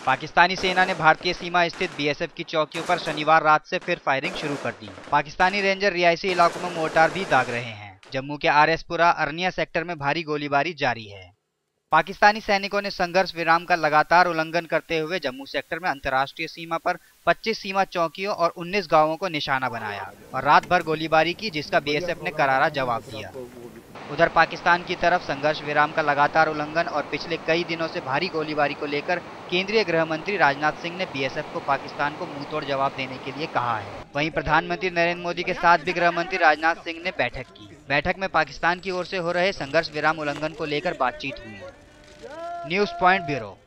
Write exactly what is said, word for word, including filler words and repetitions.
पाकिस्तानी सेना ने भारतीय सीमा स्थित बीएसएफ की चौकियों पर शनिवार रात से फिर फायरिंग शुरू कर दी। पाकिस्तानी रेंजर रिहायशी इलाकों में मोर्टार भी दाग रहे हैं। जम्मू के आरएसपुरा अरनिया सेक्टर में भारी गोलीबारी जारी है। पाकिस्तानी सैनिकों ने संघर्ष विराम का लगातार उल्लंघन करते हुए जम्मू सेक्टर में अंतर्राष्ट्रीय सीमा पर पच्चीस सीमा चौकियों और उन्नीस गांवों को निशाना बनाया और रात भर गोलीबारी की, जिसका बीएसएफ ने करारा जवाब दिया। उधर पाकिस्तान की तरफ संघर्ष विराम का लगातार उल्लंघन और पिछले कई दिनों से भारी गोलीबारी को लेकर केंद्रीय गृह मंत्री राजनाथ सिंह ने बीएसएफ को पाकिस्तान को मुंहतोड़ जवाब देने के लिए कहा है। वहीं प्रधानमंत्री नरेंद्र मोदी के साथ भी गृह मंत्री राजनाथ सिंह ने बैठक की। बैठक में पाकिस्तान की ओर से हो रहे संघर्ष विराम उल्लंघन को लेकर बातचीत हुई। News Point bureau.